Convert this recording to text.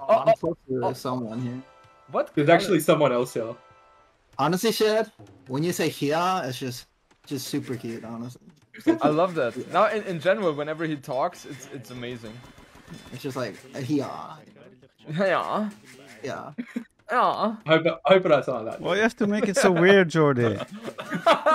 I'm close to someone here. What? There's actually someone else here. Honestly, Shad, when you say here, it's just super cute, honestly. I love that. Now, in general, whenever he talks, it's amazing. It's just like here. Yeah. Yeah. Yeah. I hope I sound like that. Why you have to make it so weird, Jordan?